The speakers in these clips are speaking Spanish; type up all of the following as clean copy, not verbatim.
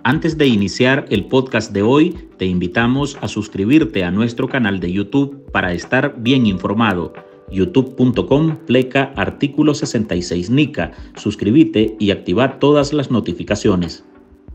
Antes de iniciar el podcast de hoy, te invitamos a suscribirte a nuestro canal de YouTube para estar bien informado. youtube.com/artículo 66 Nica. Suscríbete y activa todas las notificaciones.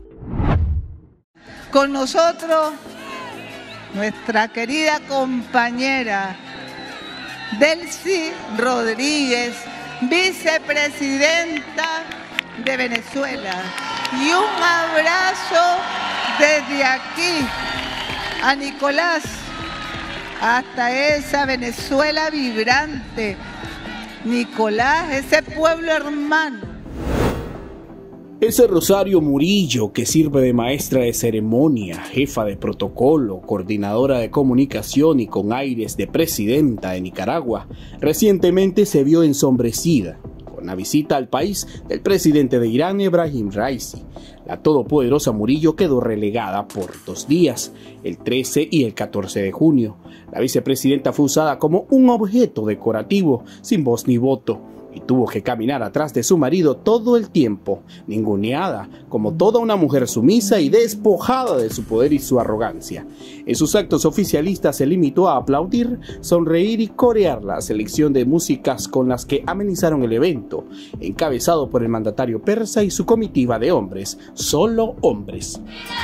Con nosotros, nuestra querida compañera Delcy Rodríguez, vicepresidenta de Venezuela. Y un abrazo desde aquí a Nicolás, hasta esa Venezuela vibrante. Nicolás, ese pueblo hermano. Ese Rosario Murillo, que sirve de maestra de ceremonia, jefa de protocolo, coordinadora de comunicación y con aires de presidenta de Nicaragua, recientemente se vio ensombrecida con la visita al país del presidente de Irán, Ebrahim Raisi. La todopoderosa Murillo quedó relegada por 2 días, el 13 y el 14 de junio. La vicepresidenta fue usada como un objeto decorativo, sin voz ni voto, y tuvo que caminar atrás de su marido todo el tiempo, ninguneada, como toda una mujer sumisa y despojada de su poder y su arrogancia. En sus actos oficialistas se limitó a aplaudir, sonreír y corear la selección de músicas con las que amenizaron el evento, encabezado por el mandatario persa y su comitiva de hombres, solo hombres.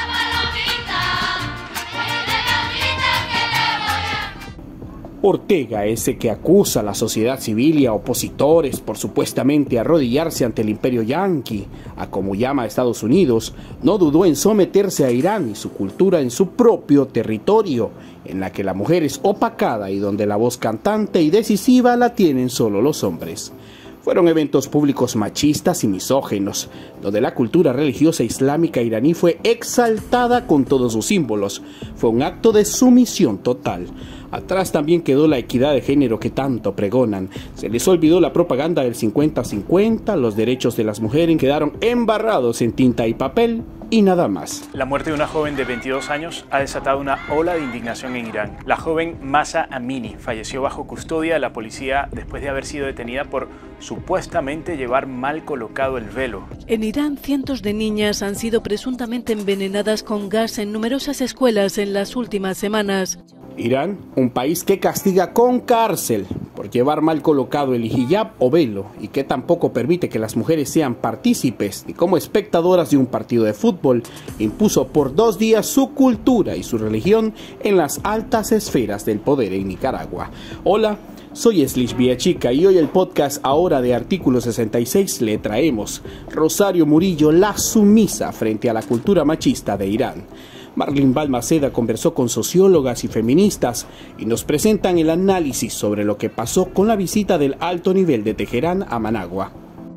Ortega, ese que acusa a la sociedad civil y a opositores por supuestamente arrodillarse ante el imperio yanqui, a como llama a Estados Unidos, no dudó en someterse a Irán y su cultura en su propio territorio, en la que la mujer es opacada y donde la voz cantante y decisiva la tienen solo los hombres. Fueron eventos públicos machistas y misóginos, donde la cultura religiosa islámica iraní fue exaltada con todos sus símbolos. Fue un acto de sumisión total. Atrás también quedó la equidad de género que tanto pregonan. Se les olvidó la propaganda del 50-50, los derechos de las mujeres quedaron embarrados en tinta y papel y nada más. La muerte de una joven de 22 años ha desatado una ola de indignación en Irán. La joven Mahsa Amini falleció bajo custodia de la policía después de haber sido detenida por supuestamente llevar mal colocado el velo. En Irán, cientos de niñas han sido presuntamente envenenadas con gas en numerosas escuelas en las últimas semanas. Irán, un país que castiga con cárcel por llevar mal colocado el hijab o velo y que tampoco permite que las mujeres sean partícipes ni como espectadoras de un partido de fútbol, impuso por 2 días su cultura y su religión en las altas esferas del poder en Nicaragua. Hola, soy Slish Villachica y hoy el podcast Ahora de Artículo 66 le traemos Rosario Murillo, la sumisa frente a la cultura machista de Irán. Marlene Balmaceda conversó con sociólogas y feministas y nos presentan el análisis sobre lo que pasó con la visita del alto nivel de Teherán a Managua.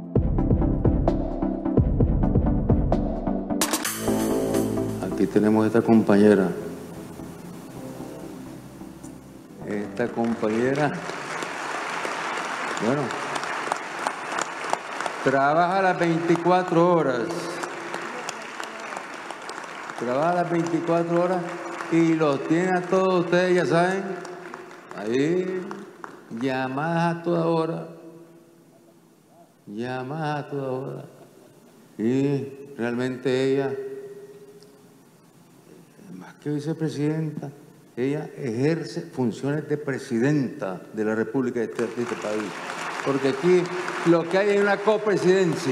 Aquí tenemos esta compañera. Esta compañera, bueno, trabaja las 24 horas. Trabaja las 24 horas y los tiene a todos ustedes, ya saben, ahí, llamadas a toda hora, y realmente ella, más que vicepresidenta, ella ejerce funciones de presidenta de la República de este país, porque aquí lo que hay es una copresidencia.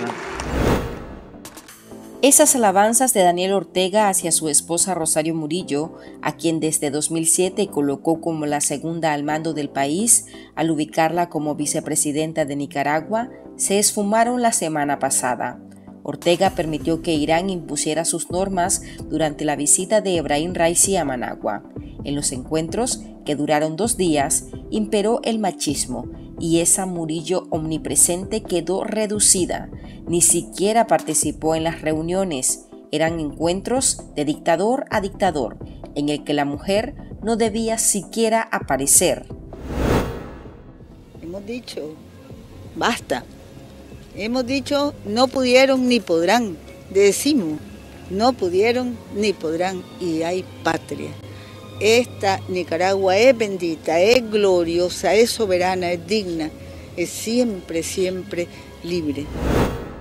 Esas alabanzas de Daniel Ortega hacia su esposa Rosario Murillo, a quien desde 2007 colocó como la segunda al mando del país, al ubicarla como vicepresidenta de Nicaragua, se esfumaron la semana pasada. Ortega permitió que Irán impusiera sus normas durante la visita de Ebrahim Raisi a Managua. En los encuentros, que duraron 2 días, imperó el machismo y esa Murillo omnipresente quedó reducida. Ni siquiera participó en las reuniones. Eran encuentros de dictador a dictador, en el que la mujer no debía siquiera aparecer. Hemos dicho, basta. Hemos dicho, no pudieron ni podrán. Decimos, no pudieron ni podrán. Y hay patria. Esta Nicaragua es bendita, es gloriosa, es soberana, es digna, es siempre, siempre libre.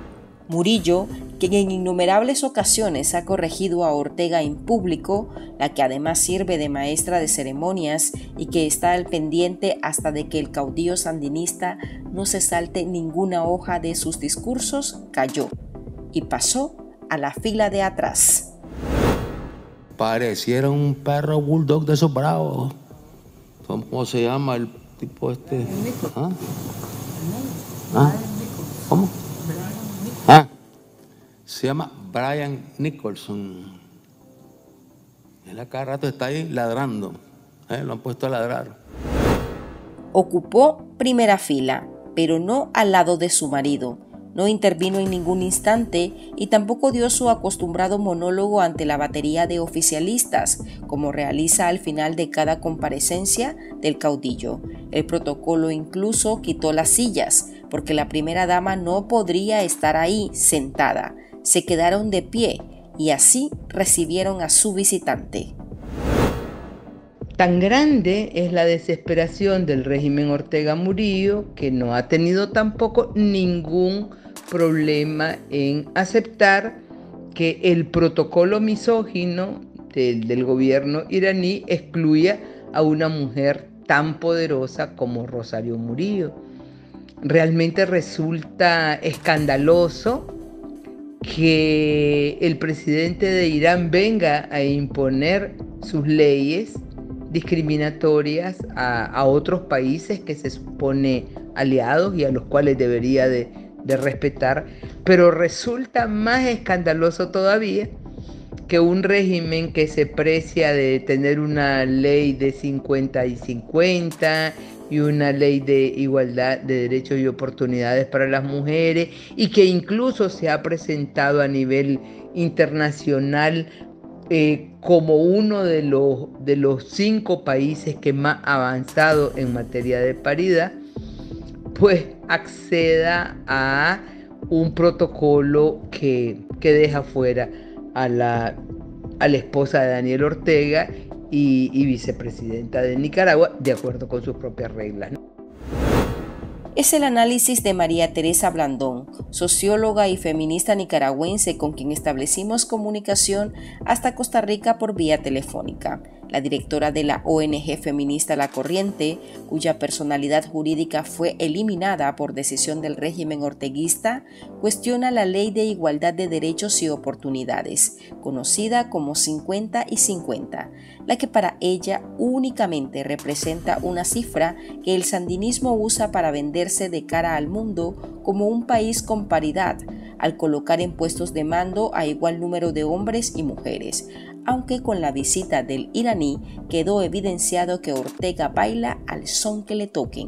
Murillo, quien en innumerables ocasiones ha corregido a Ortega en público, la que además sirve de maestra de ceremonias y que está al pendiente hasta de que el caudillo sandinista no se salte ninguna hoja de sus discursos, cayó y pasó a la fila de atrás. Pareciera un perro bulldog de esos bravos. ¿Cómo se llama el tipo este? ¿Ah? ¿Ah? ¿Cómo? ¿Ah? Se llama Brian Nicholson. Él a cada rato está ahí ladrando. Lo han puesto a ladrar. Ocupó primera fila, pero no al lado de su marido. No intervino en ningún instante y tampoco dio su acostumbrado monólogo ante la batería de oficialistas, como realiza al final de cada comparecencia del caudillo. El protocolo incluso quitó las sillas, porque la primera dama no podría estar ahí sentada. Se quedaron de pie y así recibieron a su visitante. Tan grande es la desesperación del régimen Ortega Murillo que no ha tenido tampoco ningún problema en aceptar que el protocolo misógino del gobierno iraní excluya a una mujer tan poderosa como Rosario Murillo. Realmente resulta escandaloso que el presidente de Irán venga a imponer sus leyes discriminatorias a otros países que se supone aliados y a los cuales debería de respetar, pero resulta más escandaloso todavía que un régimen que se precia de tener una ley de 50 y 50 y una ley de igualdad de derechos y oportunidades para las mujeres y que incluso se ha presentado a nivel internacional como uno de los 5 países que más ha avanzado en materia de paridad, pues acceda a un protocolo que deja fuera a la esposa de Daniel Ortega y vicepresidenta de Nicaragua, de acuerdo con sus propias reglas. Es el análisis de María Teresa Blandón, socióloga y feminista nicaragüense con quien establecimos comunicación hasta Costa Rica por vía telefónica. La directora de la ONG feminista La Corriente, cuya personalidad jurídica fue eliminada por decisión del régimen orteguista, cuestiona la Ley de Igualdad de Derechos y Oportunidades, conocida como 50 y 50, la que para ella únicamente representa una cifra que el sandinismo usa para venderse de cara al mundo como un país con paridad, al colocar en puestos de mando a igual número de hombres y mujeres, aunque con la visita del iraní quedó evidenciado que Ortega baila al son que le toquen.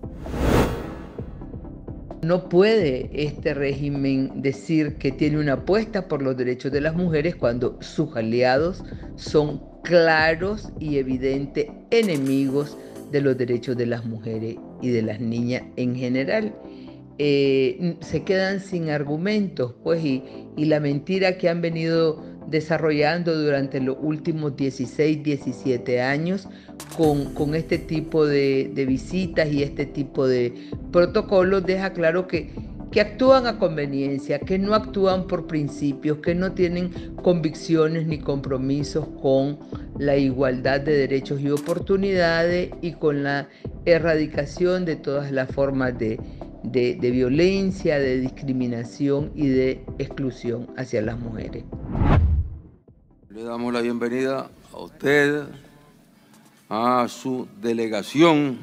No puede este régimen decir que tiene una apuesta por los derechos de las mujeres cuando sus aliados son claros y evidentes enemigos de los derechos de las mujeres y de las niñas en general. Se quedan sin argumentos, pues, y la mentira que han venido desarrollando durante los últimos 16, 17 años con este tipo de visitas y este tipo de protocolos deja claro que actúan a conveniencia, que no actúan por principios, que no tienen convicciones ni compromisos con la igualdad de derechos y oportunidades y con la erradicación de todas las formas de violencia, de discriminación y de exclusión hacia las mujeres. Le damos la bienvenida a usted, a su delegación,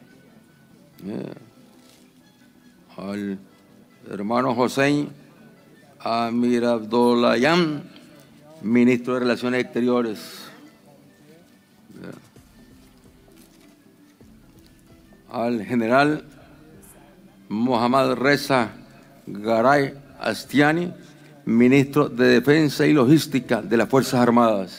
al hermano Hossein Amir Abdollahian, ministro de Relaciones Exteriores. Al general Mohammad Reza Garay Astiani, ministro de Defensa y Logística de las Fuerzas Armadas.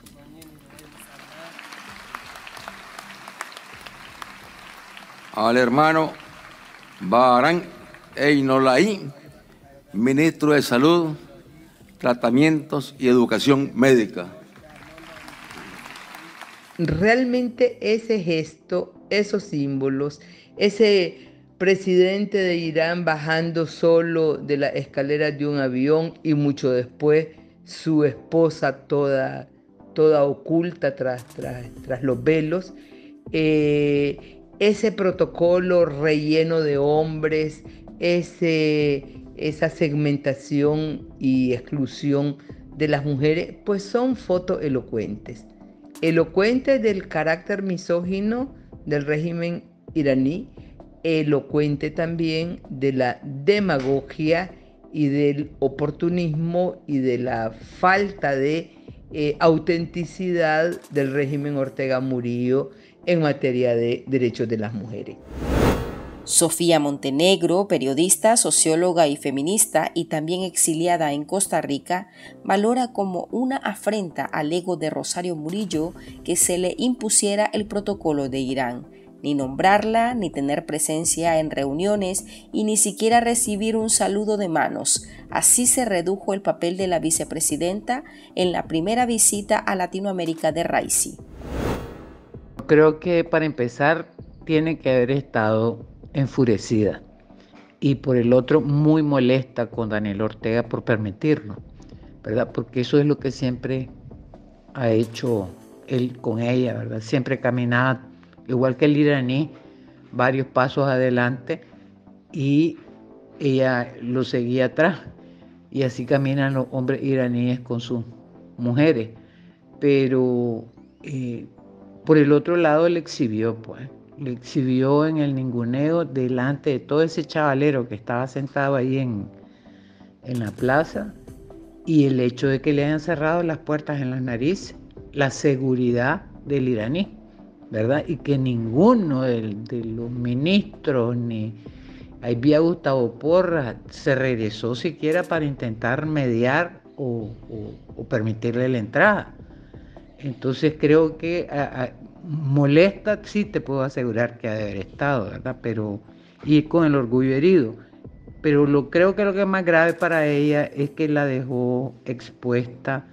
Al hermano Bahram Einolaí, ministro de Salud, Tratamientos y Educación Médica. Realmente ese gesto, esos símbolos, ese presidente de Irán bajando solo de la escalera de un avión y mucho después su esposa toda oculta tras los velos. Ese protocolo relleno de hombres, esa segmentación y exclusión de las mujeres, pues son fotos elocuentes del carácter misógino del régimen iraní, elocuente también de la demagogia y del oportunismo y de la falta de autenticidad del régimen Ortega Murillo en materia de derechos de las mujeres. Sofía Montenegro, periodista, socióloga y feminista y también exiliada en Costa Rica, valora como una afrenta al ego de Rosario Murillo que se le impusiera el protocolo de Irán, ni nombrarla, ni tener presencia en reuniones y ni siquiera recibir un saludo de manos. Así se redujo el papel de la vicepresidenta en la primera visita a Latinoamérica de Raisi. Creo que para empezar tiene que haber estado enfurecida y por el otro muy molesta con Daniel Ortega por permitirlo, ¿verdad? Porque eso es lo que siempre ha hecho él con ella, ¿verdad? Siempre caminaba, igual que el iraní, varios pasos adelante y ella lo seguía atrás, y así caminan los hombres iraníes con sus mujeres. Pero por el otro lado le exhibió en el ninguneo delante de todo ese chavalero que estaba sentado ahí en la plaza, y el hecho de que le hayan cerrado las puertas en la nariz, la seguridad del iraní, ¿verdad? Y que ninguno de los ministros, ni ahí vía Gustavo Porras, se regresó siquiera para intentar mediar o permitirle la entrada. Entonces creo que molesta, sí te puedo asegurar que ha de haber estado, ¿verdad? Pero, y con el orgullo herido. Pero creo que lo que es más grave para ella es que la dejó expuesta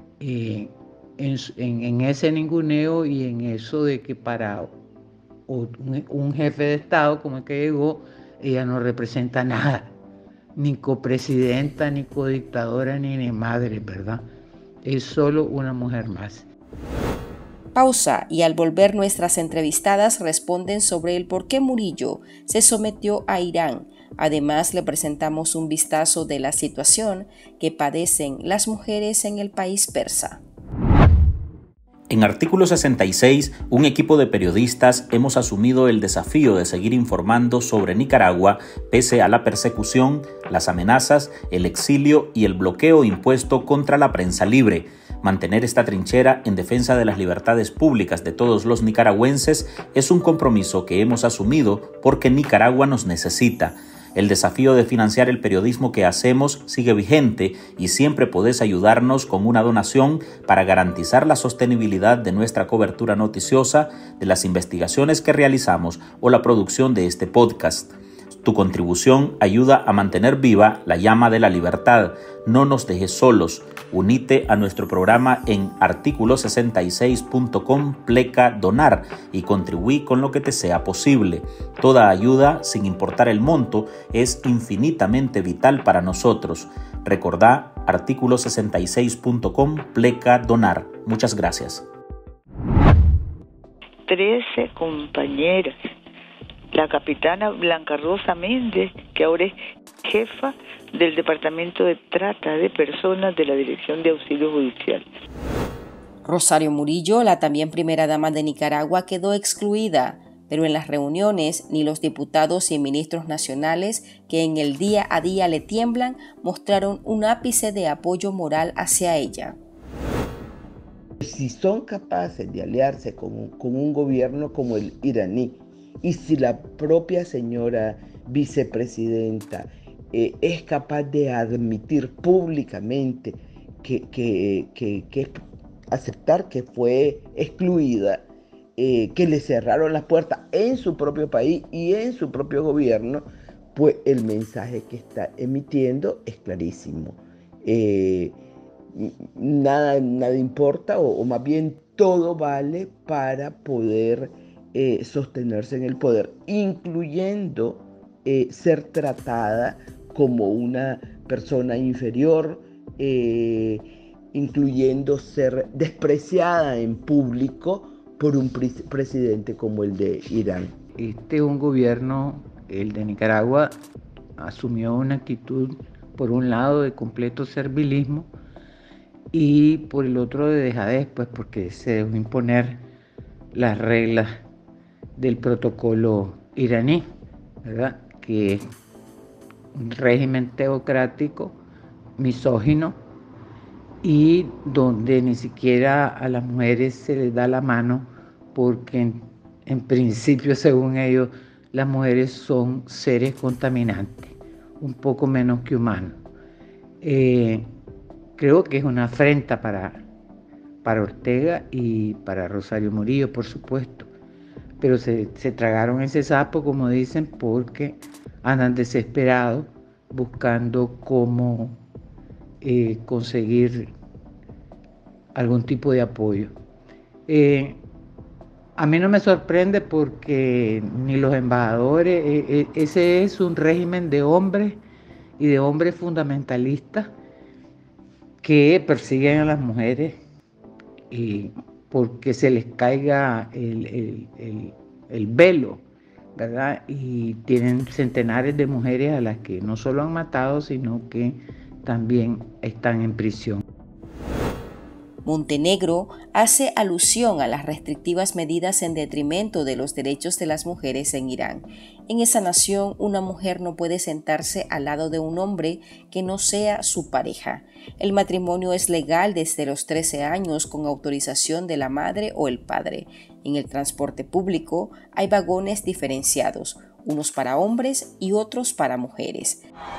en ese ninguneo y en eso de que para un jefe de Estado como el que llegó, ella no representa nada, ni copresidenta, ni codictadora, ni madre, ¿verdad? Es solo una mujer más. Pausa, y al volver nuestras entrevistadas responden sobre el por qué Murillo se sometió a Irán. Además, le presentamos un vistazo de la situación que padecen las mujeres en el país persa. En Artículo 66, un equipo de periodistas hemos asumido el desafío de seguir informando sobre Nicaragua pese a la persecución, las amenazas, el exilio y el bloqueo impuesto contra la prensa libre. Mantener esta trinchera en defensa de las libertades públicas de todos los nicaragüenses es un compromiso que hemos asumido porque Nicaragua nos necesita. El desafío de financiar el periodismo que hacemos sigue vigente y siempre podés ayudarnos con una donación para garantizar la sostenibilidad de nuestra cobertura noticiosa, de las investigaciones que realizamos o la producción de este podcast. Tu contribución ayuda a mantener viva la llama de la libertad. No nos dejes solos. Unite a nuestro programa en articulo66.com/donar y contribuí con lo que te sea posible. Toda ayuda, sin importar el monto, es infinitamente vital para nosotros. Recordá articulo66.com/donar. Muchas gracias. 13 compañeras. La capitana Blanca Rosa Méndez, que ahora es jefa del Departamento de Trata de Personas de la Dirección de Auxilio Judicial. Rosario Murillo, la también primera dama de Nicaragua, quedó excluida, pero en las reuniones ni los diputados y ministros nacionales que en el día a día le tiemblan mostraron un ápice de apoyo moral hacia ella. Si son capaces de aliarse con un gobierno como el iraní, y si la propia señora vicepresidenta es capaz de admitir públicamente que aceptar que fue excluida, que le cerraron las puertas en su propio país y en su propio gobierno, pues el mensaje que está emitiendo es clarísimo. Nada importa, o más bien todo vale para poder sostenerse en el poder, incluyendo ser tratada como una persona inferior, incluyendo ser despreciada en público por un presidente como el de Irán. Este es un gobierno, el de Nicaragua, asumió una actitud, por un lado, de completo servilismo y por el otro de dejadez, pues porque se dejó imponer las reglas del protocolo iraní, ¿verdad? Que es un régimen teocrático, misógino, y donde ni siquiera a las mujeres se les da la mano porque en principio, según ellos, las mujeres son seres contaminantes, un poco menos que humanos. Creo que es una afrenta para Ortega y para Rosario Murillo, por supuesto, pero se tragaron ese sapo, como dicen, porque andan desesperados buscando cómo conseguir algún tipo de apoyo. A mí no me sorprende porque ni los embajadores, ese es un régimen de hombres y de hombres fundamentalistas que persiguen a las mujeres y porque se les caiga el velo, ¿verdad? Y tienen centenares de mujeres a las que no solo han matado, sino que también están en prisión. Montenegro hace alusión a las restrictivas medidas en detrimento de los derechos de las mujeres en Irán. En esa nación, una mujer no puede sentarse al lado de un hombre que no sea su pareja. El matrimonio es legal desde los 13 años con autorización de la madre o el padre. En el transporte público hay vagones diferenciados, unos para hombres y otros para mujeres.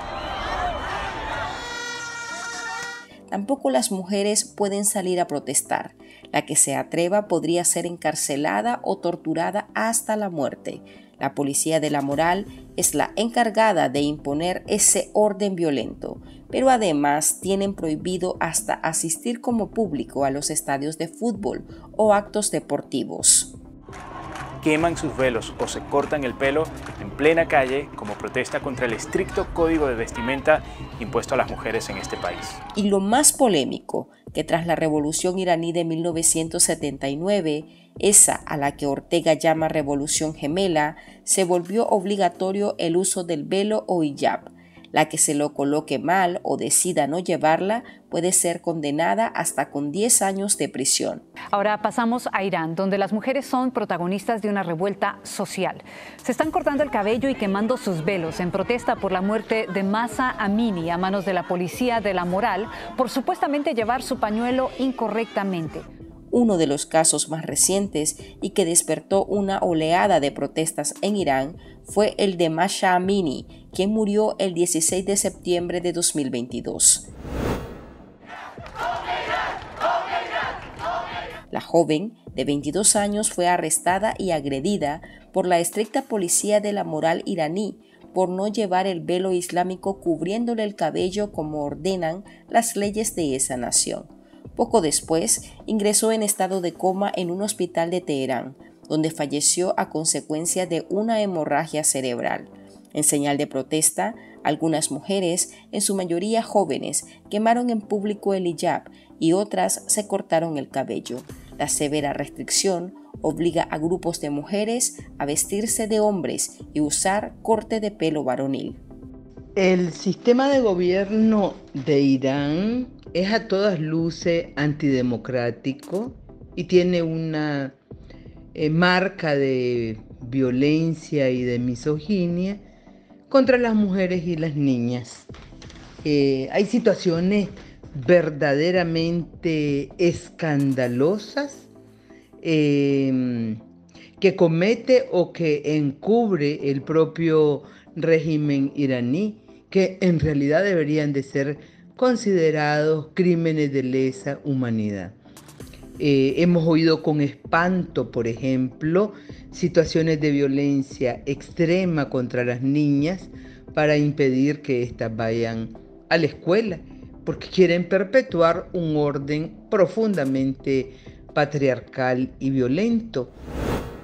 Tampoco las mujeres pueden salir a protestar. La que se atreva podría ser encarcelada o torturada hasta la muerte. La policía de la moral es la encargada de imponer ese orden violento, pero además tienen prohibido hasta asistir como público a los estadios de fútbol o actos deportivos. Queman sus velos o se cortan el pelo en plena calle como protesta contra el estricto código de vestimenta impuesto a las mujeres en este país. Y lo más polémico, que tras la revolución iraní de 1979, esa a la que Ortega llama revolución gemela, se volvió obligatorio el uso del velo o hiyab. La que se lo coloque mal o decida no llevarla puede ser condenada hasta con 10 años de prisión. Ahora pasamos a Irán, donde las mujeres son protagonistas de una revuelta social. Se están cortando el cabello y quemando sus velos en protesta por la muerte de Mahsa Amini a manos de la policía de la moral por supuestamente llevar su pañuelo incorrectamente. Uno de los casos más recientes y que despertó una oleada de protestas en Irán fue el de Mahsa Amini, quien murió el 16 de septiembre de 2022. La joven, de 22 años, fue arrestada y agredida por la estricta policía de la moral iraní por no llevar el velo islámico cubriéndole el cabello como ordenan las leyes de esa nación. Poco después, ingresó en estado de coma en un hospital de Teherán, donde falleció a consecuencia de una hemorragia cerebral. En señal de protesta, algunas mujeres, en su mayoría jóvenes, quemaron en público el hiyab y otras se cortaron el cabello. La severa restricción obliga a grupos de mujeres a vestirse de hombres y usar corte de pelo varonil. El sistema de gobierno de Irán es a todas luces antidemocrático y tiene una marca de violencia y de misoginia contra las mujeres y las niñas. Hay situaciones verdaderamente escandalosas que comete o que encubre el propio régimen iraní, que en realidad deberían de ser considerados crímenes de lesa humanidad. Hemos oído con espanto, por ejemplo, situaciones de violencia extrema contra las niñas para impedir que éstas vayan a la escuela, porque quieren perpetuar un orden profundamente patriarcal y violento.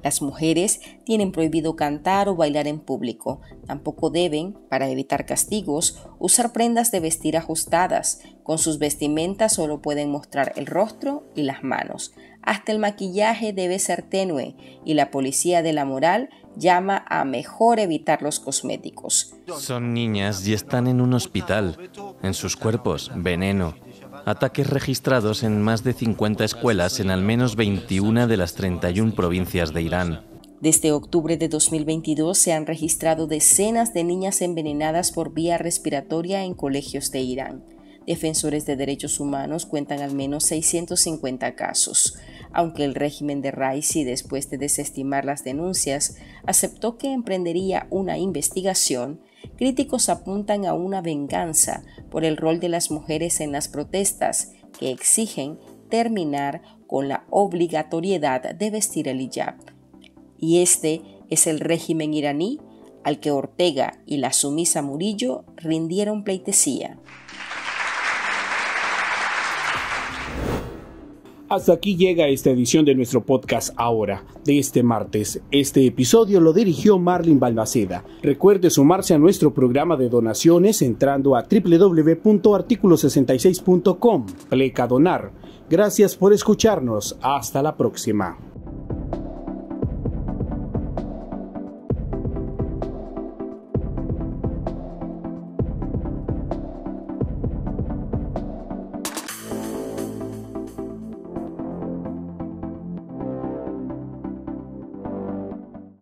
Las mujeres tienen prohibido cantar o bailar en público. Tampoco deben, para evitar castigos, usar prendas de vestir ajustadas. Con sus vestimentas solo pueden mostrar el rostro y las manos. Hasta el maquillaje debe ser tenue y la policía de la moral llama a mejor evitar los cosméticos. Son niñas y están en un hospital. En sus cuerpos, veneno. Ataques registrados en más de 50 escuelas en al menos 21 de las 31 provincias de Irán. Desde octubre de 2022 se han registrado decenas de niñas envenenadas por vía respiratoria en colegios de Irán. Defensores de derechos humanos cuentan al menos 650 casos. Aunque el régimen de Raisi, después de desestimar las denuncias, aceptó que emprendería una investigación, críticos apuntan a una venganza por el rol de las mujeres en las protestas que exigen terminar con la obligatoriedad de vestir el hijab. Y este es el régimen iraní al que Ortega y la sumisa Murillo rindieron pleitesía. Hasta aquí llega esta edición de nuestro podcast Ahora, de este martes. Este episodio lo dirigió Marlin Balmaceda. Recuerde sumarse a nuestro programa de donaciones entrando a www.articulo66.com. Pleca donar. Gracias por escucharnos. Hasta la próxima.